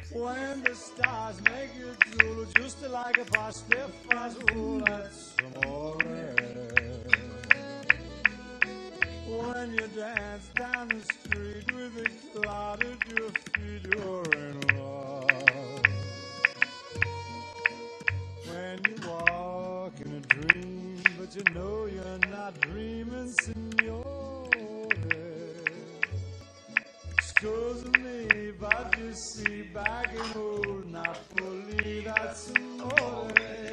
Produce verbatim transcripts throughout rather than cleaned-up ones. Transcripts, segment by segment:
When the stars make you drool, just like a pasta fazool, that's amore. When you dance down the street with a cloud at your feet, you're in love. When you walk in a dream, but you know you're not dreaming, signore. Scusa me, but you see, back in old Napoli, that's amore.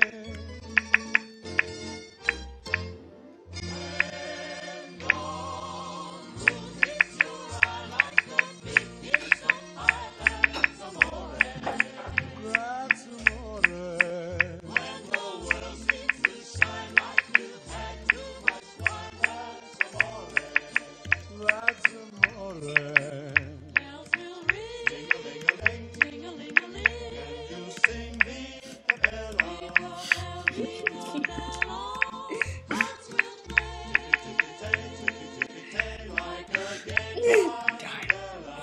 That's amore. That's amore. Bells will ring, Ding-a-ling-a-ling, ding-a-ling-a-ling. and you sing Viva Bella. Viva bell, viva bella. Hearts will play Ticky-tay, like a gay Bella.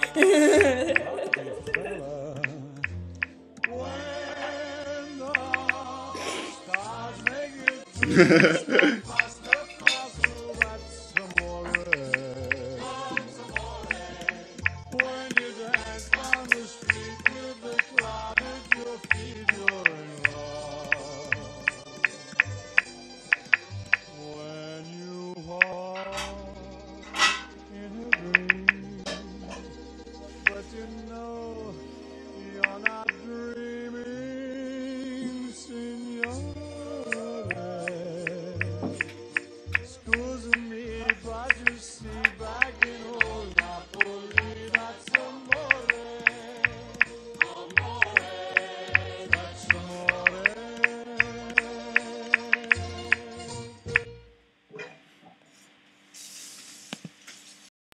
When the stars make you